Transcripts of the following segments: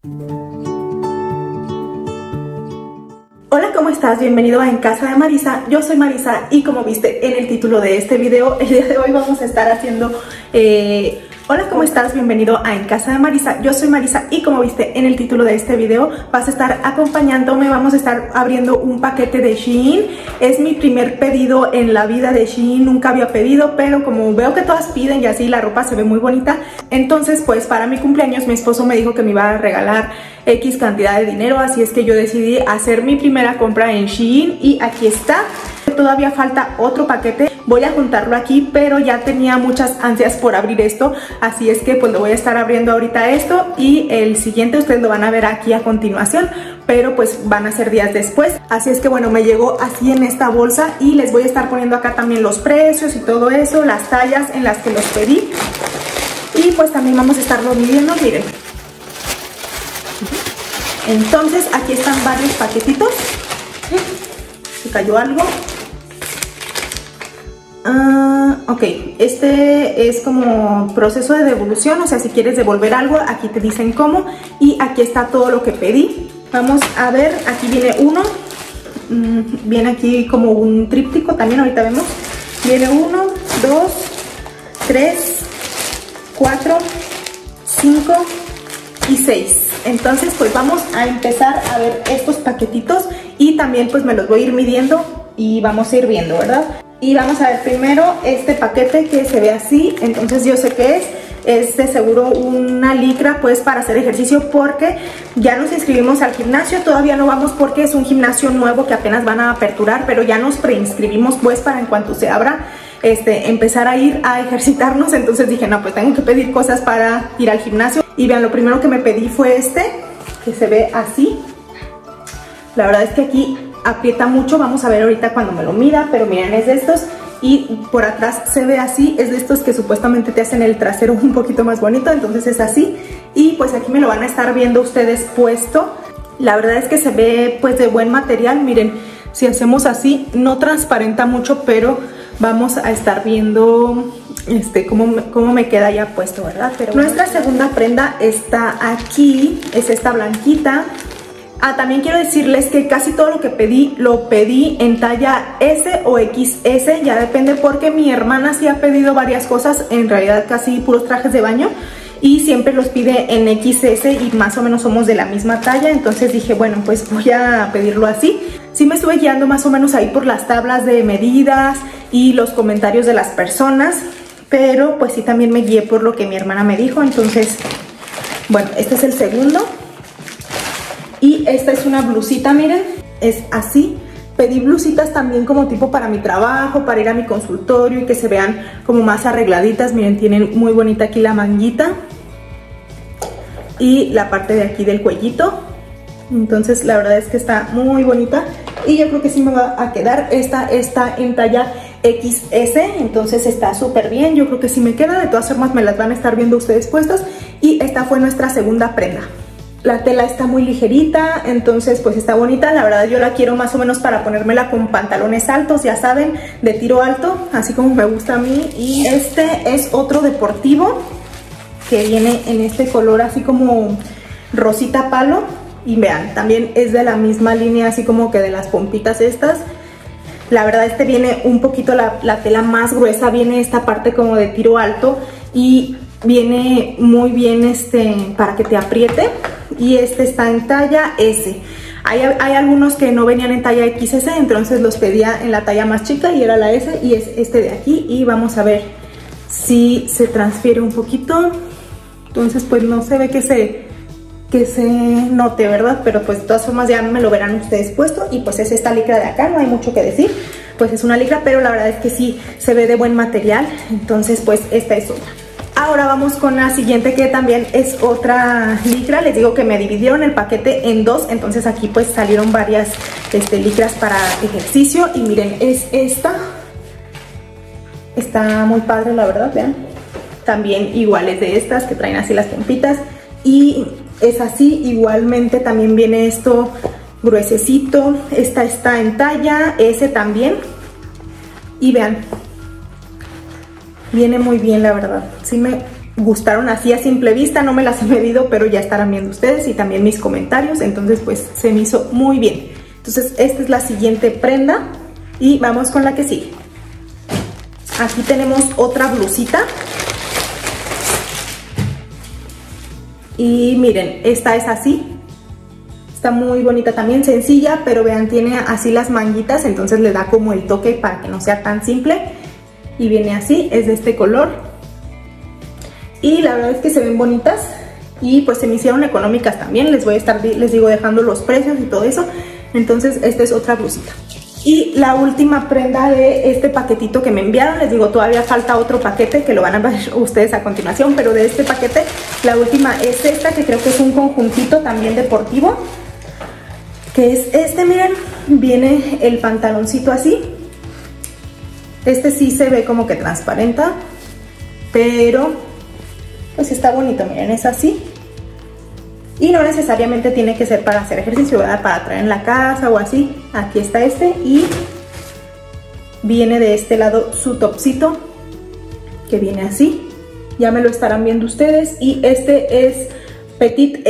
Hola, ¿cómo estás? Bienvenido a En Casa de Marisa. Yo soy Marisa y como viste en el título de este video, el día de hoy vamos a estar haciendo... Hola, ¿cómo estás? Bienvenido a En Casa de Marisa. Yo soy Marisa y como viste en el título de este video, vas a estar acompañándome. Vamos a estar abriendo un paquete de Shein. Es mi primer pedido en la vida de Shein. Nunca había pedido, pero como veo que todas piden y así la ropa se ve muy bonita, entonces pues para mi cumpleaños mi esposo me dijo que me iba a regalar X cantidad de dinero, así es que yo decidí hacer mi primera compra en Shein y aquí está. Todavía falta otro paquete, voy a juntarlo aquí, pero ya tenía muchas ansias por abrir esto, así es que pues lo voy a estar abriendo ahorita esto y el siguiente ustedes lo van a ver aquí a continuación, pero pues van a ser días después. Así es que bueno, me llegó así en esta bolsa y les voy a estar poniendo acá también los precios y todo eso, las tallas en las que los pedí y pues también vamos a estarlo midiendo, miren. Entonces aquí están varios paquetitos. Se cayó algo. Ok, este es como proceso de devolución, o sea, si quieres devolver algo, aquí te dicen cómo. Y aquí está todo lo que pedí. Vamos a ver, aquí viene uno. Viene aquí como un tríptico también, ahorita vemos. Viene 1, 2, 3, 4, 5 y 6. Entonces pues vamos a empezar a ver estos paquetitos y también pues me los voy a ir midiendo y vamos a ir viendo, ¿verdad? Y vamos a ver primero este paquete que se ve así. Entonces yo sé que es de seguro una licra pues para hacer ejercicio, porque ya nos inscribimos al gimnasio. Todavía no vamos porque es un gimnasio nuevo que apenas van a aperturar, pero ya nos preinscribimos pues para en cuanto se abra empezar a ir a ejercitarnos. Entonces dije, no, pues tengo que pedir cosas para ir al gimnasio. Y vean, lo primero que me pedí fue este, que se ve así. La verdad es que aquí aprieta mucho, vamos a ver ahorita cuando me lo mida, pero miren, es de estos y por atrás se ve así, es de estos que supuestamente te hacen el trasero un poquito más bonito, entonces es así. Y pues aquí me lo van a estar viendo ustedes puesto. La verdad es que se ve pues de buen material, miren, si hacemos así no transparenta mucho, pero vamos a estar viendo cómo me queda ya puesto, ¿verdad? Pero nuestra segunda prenda está aquí, es esta blanquita. También quiero decirles que casi todo lo que pedí, lo pedí en talla S o XS, ya depende, porque mi hermana sí ha pedido varias cosas, en realidad casi puros trajes de baño, y siempre los pide en XS y más o menos somos de la misma talla, entonces dije, bueno, pues voy a pedirlo así. Sí me estuve guiando más o menos ahí por las tablas de medidas y los comentarios de las personas, pero pues sí también me guié por lo que mi hermana me dijo. Entonces, bueno, este es el segundo. Y esta es una blusita, miren, es así. Pedí blusitas también como tipo para mi trabajo, para ir a mi consultorio y que se vean como más arregladitas. Miren, tienen muy bonita aquí la manguita y la parte de aquí del cuellito. Entonces la verdad es que está muy bonita y yo creo que sí me va a quedar. Esta está en talla XS, entonces está súper bien. Yo creo que sí me queda, de todas formas me las van a estar viendo ustedes puestas. Y esta fue nuestra segunda prenda. La tela está muy ligerita, entonces pues está bonita. La verdad yo la quiero más o menos para ponérmela con pantalones altos, ya saben, de tiro alto, así como me gusta a mí. Y este es otro deportivo que viene en este color así como rosita palo. Y vean, también es de la misma línea, así como que de las pompitas estas. La verdad viene un poquito la tela más gruesa, viene esta parte como de tiro alto y viene muy bien para que te apriete. Y está en talla S. Hay algunos que no venían en talla XS, entonces los pedía en la talla más chica y era la S, y es este de aquí. Y vamos a ver si se transfiere un poquito. Entonces pues no se ve que se note, ¿verdad? Pero pues de todas formas ya me lo verán ustedes puesto. Y pues es esta licra de acá, no hay mucho que decir. Pues es una licra, pero la verdad es que sí se ve de buen material. Entonces pues esta es otra. Ahora vamos con la siguiente, que también es otra licra. Les digo que me dividieron el paquete en dos, entonces aquí pues salieron varias licras para ejercicio. Y miren, es esta. Está muy padre, la verdad, vean. También igual es de estas que traen así las pompitas. Y es así, igualmente también viene esto gruesecito. Esta está en talla S también. Y vean, viene muy bien, la verdad. Sí gustaron así a simple vista. No me las he medido, pero ya estarán viendo ustedes y también mis comentarios. Entonces pues se me hizo muy bien. Entonces esta es la siguiente prenda y vamos con la que sigue. Aquí tenemos otra blusita. Y miren, esta es así. Está muy bonita también, sencilla, pero vean, tiene así las manguitas, entonces le da como el toque para que no sea tan simple. Y viene así, es de este color. Y la verdad es que se ven bonitas y pues se me hicieron económicas también. Les voy a estar, les digo, dejando los precios y todo eso. Entonces esta es otra blusita. Y la última prenda de este paquetito que me enviaron, les digo, todavía falta otro paquete que lo van a ver ustedes a continuación, pero de este paquete la última es esta, que creo que es un conjuntito también deportivo, que es este, miren, viene el pantaloncito así. Este sí se ve como que transparenta, pero pues está bonito, miren, es así. Y no necesariamente tiene que ser para hacer ejercicio, ¿verdad? Para traer en la casa o así. Aquí está este y viene de este lado su topcito, que viene así. Ya me lo estarán viendo ustedes. Y este es Petit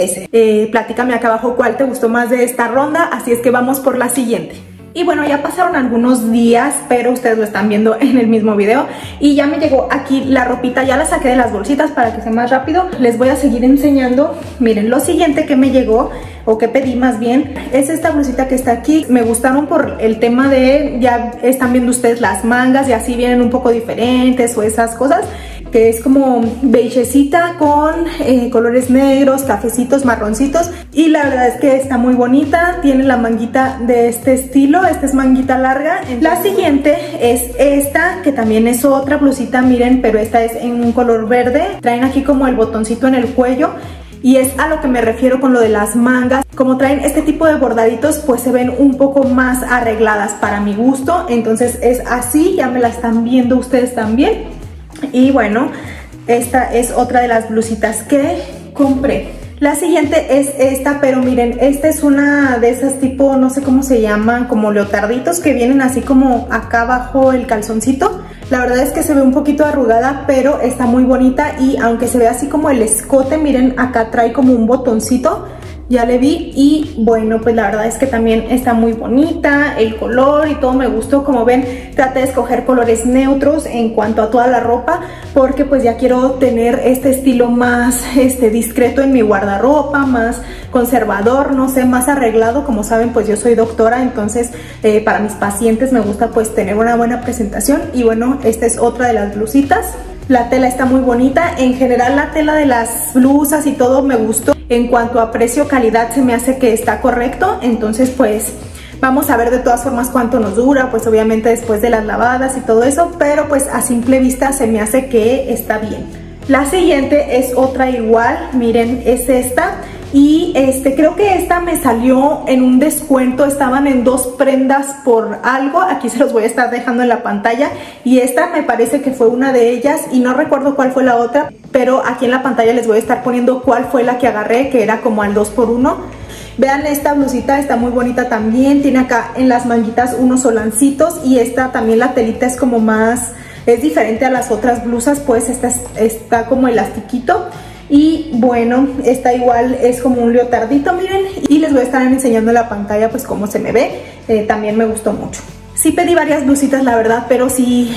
XS. Platícame acá abajo cuál te gustó más de esta ronda. Así es que vamos por la siguiente. Y bueno, ya pasaron algunos días, pero ustedes lo están viendo en el mismo video. Y ya me llegó aquí la ropita, ya la saqué de las bolsitas para que sea más rápido. Les voy a seguir enseñando. Miren, lo siguiente que me llegó, o que pedí más bien, es esta blusita que está aquí. Me gustaron por el tema de, ya están viendo ustedes las mangas y así vienen un poco diferentes o esas cosas, que es como beigecita con colores negros, cafecitos, marroncitos, y la verdad es que está muy bonita. Tiene la manguita de este estilo, esta es manguita larga. La siguiente es esta, que también es otra blusita, miren, pero esta es en un color verde. Traen aquí como el botoncito en el cuello, y es a lo que me refiero con lo de las mangas. Como traen este tipo de bordaditos, pues se ven un poco más arregladas para mi gusto. Entonces es así, ya me la están viendo ustedes también. Y bueno, esta es otra de las blusitas que compré. La siguiente es esta, pero miren, esta es una de esas tipo, no sé cómo se llaman, como leotarditos, que vienen así como acá abajo el calzoncito. La verdad es que se ve un poquito arrugada, pero está muy bonita. Y aunque se ve así como el escote, miren, acá trae como un botoncito. Ya le vi y bueno, pues la verdad es que también está muy bonita, el color y todo me gustó. Como ven, traté de escoger colores neutros en cuanto a toda la ropa, porque pues ya quiero tener este estilo más discreto en mi guardarropa, más conservador, no sé, más arreglado. Como saben, pues yo soy doctora, entonces para mis pacientes me gusta pues tener una buena presentación. Y bueno, esta es otra de las blusitas. La tela está muy bonita. En general la tela de las blusas y todo me gustó. En cuanto a precio-calidad se me hace que está correcto. Entonces pues vamos a ver de todas formas cuánto nos dura. Pues obviamente después de las lavadas y todo eso. Pero pues a simple vista se me hace que está bien. La siguiente es otra igual. Miren, es esta. Y creo que esta me salió en un descuento, estaban en 2 prendas por algo. Aquí se los voy a estar dejando en la pantalla. Y esta me parece que fue una de ellas y no recuerdo cuál fue la otra, pero aquí en la pantalla les voy a estar poniendo cuál fue la que agarré, que era como al 2x1. Vean, esta blusita está muy bonita también. Tiene acá en las manguitas unos solancitos y esta también la telita es como más, es diferente a las otras blusas, pues esta está como elastiquito. Y bueno, esta igual es como un leotardito, miren. Y les voy a estar enseñando en la pantalla pues cómo se me ve. También me gustó mucho. Sí pedí varias blusitas, la verdad, pero sí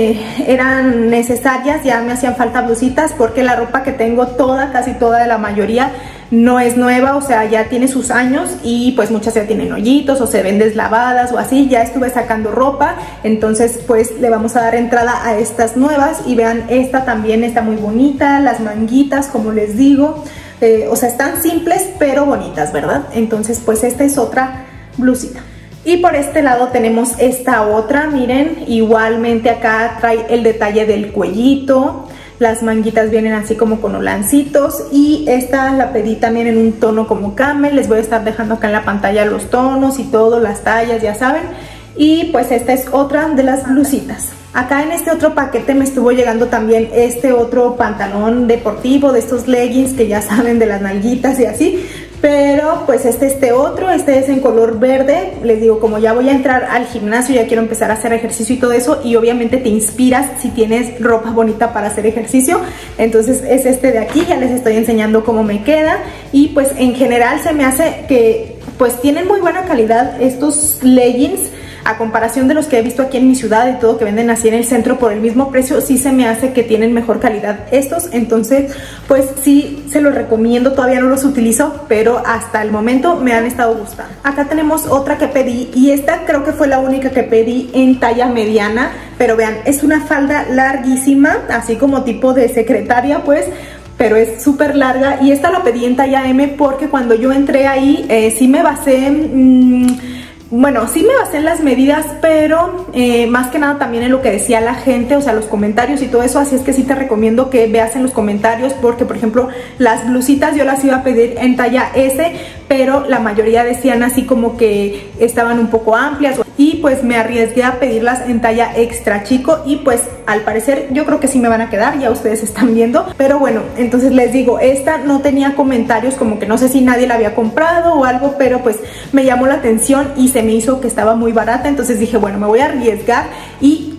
eran necesarias. Ya me hacían falta blusitas porque la ropa que tengo toda, casi toda de la mayoría, no es nueva, o sea, ya tiene sus años y pues muchas ya tienen hoyitos o se ven deslavadas o así. Ya estuve sacando ropa, entonces pues le vamos a dar entrada a estas nuevas. Y vean, esta también está muy bonita, las manguitas, como les digo, o sea, están simples pero bonitas, ¿verdad? Entonces pues esta es otra blusita. Y por este lado tenemos esta otra, miren, igualmente acá trae el detalle del cuellito. Las manguitas vienen así como con holancitos y esta la pedí también en un tono como camel. Les voy a estar dejando acá en la pantalla los tonos y todo, las tallas, ya saben. Y pues esta es otra de las blusitas. Acá en este otro paquete me estuvo llegando también este otro pantalón deportivo, de estos leggings que ya saben, de las nalguitas y así. pero pues este otro, este es en color verde. Les digo, como ya voy a entrar al gimnasio, ya quiero empezar a hacer ejercicio y todo eso, y obviamente te inspiras si tienes ropa bonita para hacer ejercicio. Entonces es este de aquí, ya les estoy enseñando cómo me queda. Y pues en general se me hace que pues tienen muy buena calidad estos leggings, a comparación de los que he visto aquí en mi ciudad y todo, que venden así en el centro por el mismo precio. Sí se me hace que tienen mejor calidad estos, entonces pues sí se los recomiendo. Todavía no los utilizo, pero hasta el momento me han estado gustando. Acá tenemos otra que pedí, y esta creo que fue la única que pedí en talla mediana, pero vean, es una falda larguísima, así como tipo de secretaria pues, pero es súper larga, y esta la pedí en talla M porque cuando yo entré ahí sí me basé... Bueno, sí me basé en las medidas, pero más que nada también en lo que decía la gente, o sea, los comentarios y todo eso. Así es que sí te recomiendo que veas en los comentarios, porque por ejemplo las blusitas yo las iba a pedir en talla S, pero la mayoría decían así como que estaban un poco amplias, y pues me arriesgué a pedirlas en talla extra chico, y pues al parecer yo creo que sí me van a quedar, ya ustedes están viendo. Pero bueno, entonces les digo, esta no tenía comentarios, como que no sé si nadie la había comprado o algo, pero pues me llamó la atención y se me hizo que estaba muy barata. Entonces dije, bueno, me voy a arriesgar, y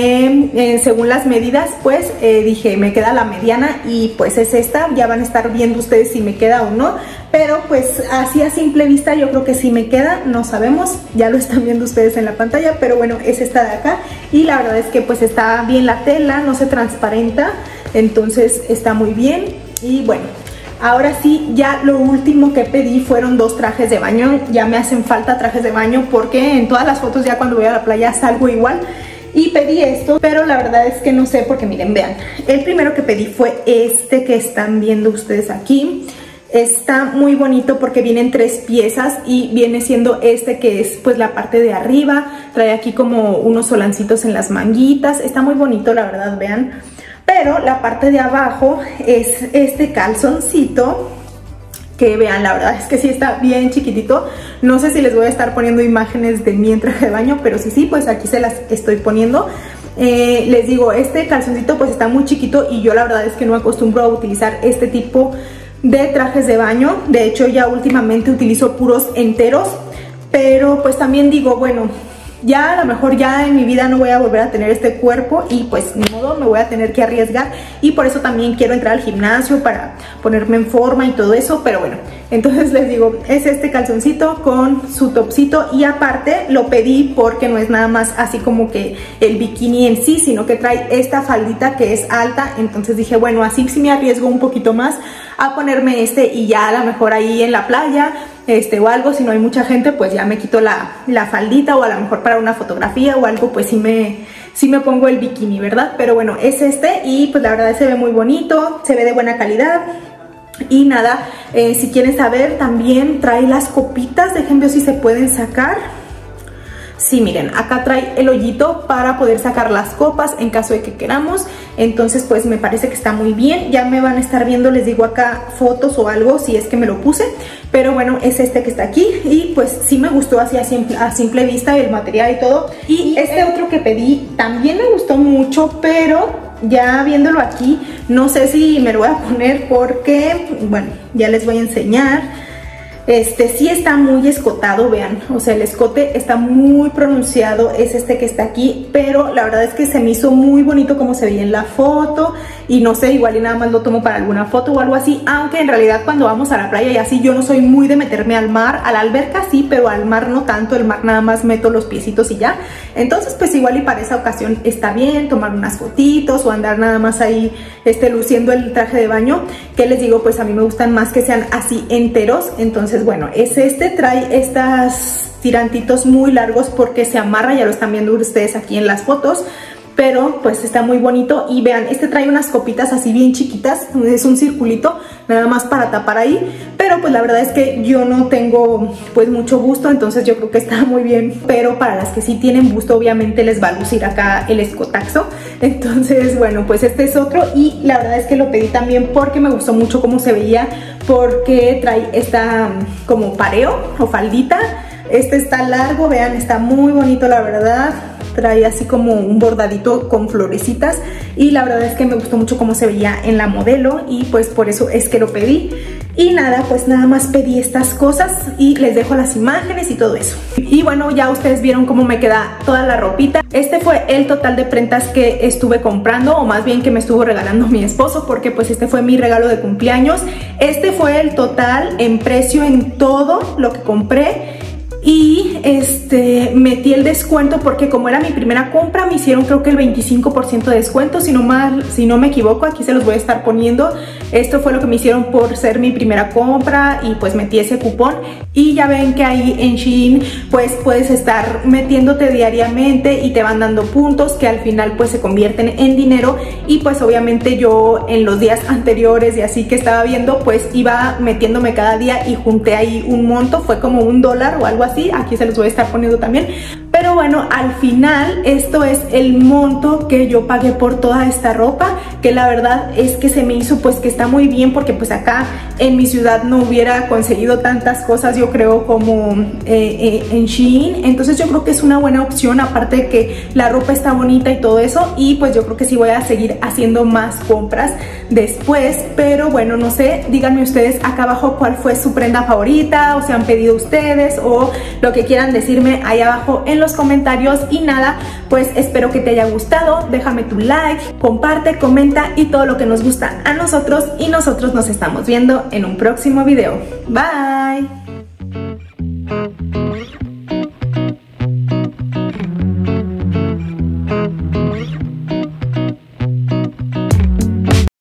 tomé según las medidas, pues dije, me queda la mediana, y pues es esta. Ya van a estar viendo ustedes si me queda o no, pero pues así a simple vista yo creo que sí me queda, no sabemos, ya lo están viendo ustedes en la pantalla, pero bueno, es esta de acá, y la verdad es que pues está bien la tela, no se transparenta, entonces está muy bien. Y bueno, ahora sí, ya lo último que pedí fueron 2 trajes de baño. Ya me hacen falta trajes de baño, porque en todas las fotos ya cuando voy a la playa salgo igual. Y pedí esto, pero la verdad es que no sé, porque miren, vean, el primero que pedí fue este que están viendo ustedes aquí. Está muy bonito porque vienen 3 piezas, y viene siendo este que es pues la parte de arriba. Trae aquí como unos solancitos en las manguitas. Está muy bonito, la verdad, vean. Pero la parte de abajo es este calzoncito, que vean, la verdad es que sí está bien chiquitito. No sé si les voy a estar poniendo imágenes de mi traje de baño, pero sí, pues aquí se las estoy poniendo. Les digo, este calzoncito pues está muy chiquito, y yo la verdad es que no acostumbro a utilizar este tipo de trajes de baño. De hecho ya últimamente utilizo puros enteros, pero pues también digo, bueno, ya a lo mejor ya en mi vida no voy a volver a tener este cuerpo, y pues ni modo, me voy a tener que arriesgar, y por eso también quiero entrar al gimnasio para ponerme en forma y todo eso. Pero bueno, entonces les digo, es este calzoncito con su topsito, y aparte lo pedí porque no es nada más así como que el bikini en sí, sino que trae esta faldita que es alta. Entonces dije, bueno, así sí me arriesgo un poquito más a ponerme este, y ya a lo mejor ahí en la playa o algo, si no hay mucha gente, pues ya me quito la faldita, o a lo mejor para una fotografía o algo, pues sí me pongo el bikini, ¿verdad? Pero bueno, es este, y pues la verdad se ve muy bonito, se ve de buena calidad. Y nada, si quieren saber, también trae las copitas. Déjenme ver si se pueden sacar. Sí, miren, acá trae el hoyito para poder sacar las copas en caso de que queramos. Entonces pues me parece que está muy bien. Ya me van a estar viendo, les digo, acá fotos o algo si es que me lo puse. Pero bueno, es este que está aquí, y pues sí me gustó así a simple vista el material y todo. Y este otro que pedí también me gustó mucho, pero ya viéndolo aquí no sé si me lo voy a poner, porque bueno, ya les voy a enseñar. Sí está muy escotado, vean, o sea, el escote está muy pronunciado, es este que está aquí, pero la verdad es que se me hizo muy bonito como se veía en la foto, y no sé, igual y nada más lo tomo para alguna foto o algo así, aunque en realidad cuando vamos a la playa y así, yo no soy muy de meterme al mar, a la alberca sí, pero al mar no tanto. El mar nada más meto los piecitos y ya. Entonces pues igual y para esa ocasión está bien tomar unas fotitos o andar nada más ahí luciendo el traje de baño, que les digo, pues a mí me gustan más que sean así enteros. Entonces bueno, es trae estas tirantitos muy largos porque se amarra, ya lo están viendo ustedes aquí en las fotos, pero pues está muy bonito. Y vean, trae unas copitas así bien chiquitas, es un circulito nada más para tapar ahí, pero pues la verdad es que yo no tengo pues mucho gusto, entonces yo creo que está muy bien, pero para las que sí tienen gusto obviamente les va a lucir acá el escotaxo. Entonces bueno, pues este es otro, y la verdad es que lo pedí también porque me gustó mucho cómo se veía, porque trae esta como pareo o faldita. Está largo, vean, está muy bonito la verdad. Trae así como un bordadito con florecitas, y la verdad es que me gustó mucho cómo se veía en la modelo, y pues por eso es que lo pedí. Y nada, pues nada más pedí estas cosas y les dejo las imágenes y todo eso. Y bueno, ya ustedes vieron cómo me queda toda la ropita. Este fue el total de prendas que estuve comprando, o más bien que me estuvo regalando mi esposo, porque pues este fue mi regalo de cumpleaños. Este fue el total en precio en todo lo que compré. Y metí el descuento porque como era mi primera compra me hicieron creo que el 25% de descuento, si no me equivoco, aquí se los voy a estar poniendo. Esto fue lo que me hicieron por ser mi primera compra y pues metí ese cupón. Y ya ven que ahí en Shein pues puedes estar metiéndote diariamente y te van dando puntos que al final pues se convierten en dinero. Y pues obviamente yo en los días anteriores y así que estaba viendo pues iba metiéndome cada día y junté ahí un monto, fue como $1 o algo así. Aquí se los voy a estar poniendo también. Pero bueno, al final esto es el monto que yo pagué por toda esta ropa, que la verdad es que se me hizo pues que está muy bien, porque pues acá en mi ciudad no hubiera conseguido tantas cosas yo creo como en Shein. Entonces yo creo que es una buena opción, aparte de que la ropa está bonita y todo eso. Y pues yo creo que sí voy a seguir haciendo más compras después. Pero bueno, no sé, díganme ustedes acá abajo cuál fue su prenda favorita, o se han pedido ustedes, o lo que quieran decirme ahí abajo en los comentarios. Y nada, pues espero que te haya gustado, déjame tu like, comparte, comenta y todo lo que nos gusta a nosotros, y nosotros nos estamos viendo en un próximo video. Bye.